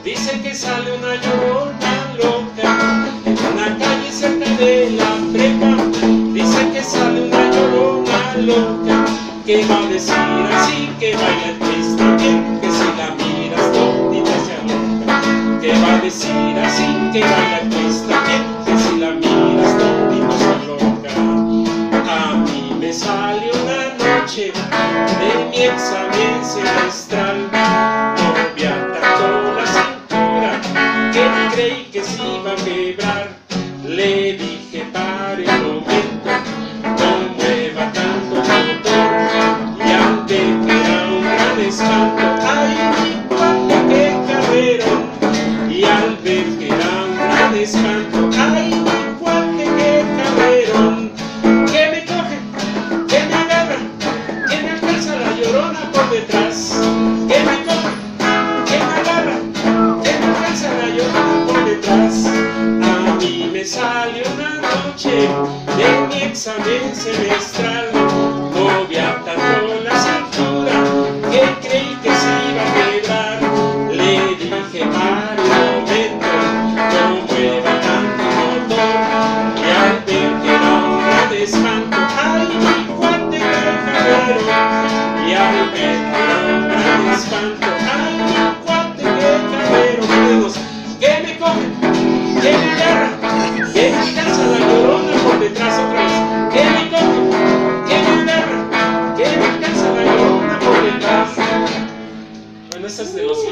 Dice que sale una llorona loca en una calle cerca de la prepa. Dice que sale una llorona loca que va a decir así, que baila el twist también, que si la miras todita se aloca. Que va a decir así, que baila el twist también, que si la miras todita se aloca. A mí me salió una noche de mi examen semestral, novia tacó la cintura, que creí que se iba a quebrar. Le dije pare un momento, no mueva tanto motor, y al ver que era un gran espanto, ay mi cuate qué carrerón. Y al ver que era un gran espanto, ay mi cuate qué carrerón. Que me coge, que me agarra, que me alcanza la llorona por detrás. Que me coge, que me agarra, que me alcanza la llorona por detrás. A mí me salió una noche de mi examen semestral, novia tatuó la cintura, que creí que se iba a quebrar. Le dije pare un momento, no mueva tanto motor, y al ver que era un gran espanto, ay mi cuate qué carrero. Y al ver que era un gran espanto, ay mi cuate qué carrero. Que me coge, que me agarra, que me alcanza la llorona por detrás otra vez. Que me coge, que me agarra, que me alcanza la llorona por detrás. Bueno, esa es de los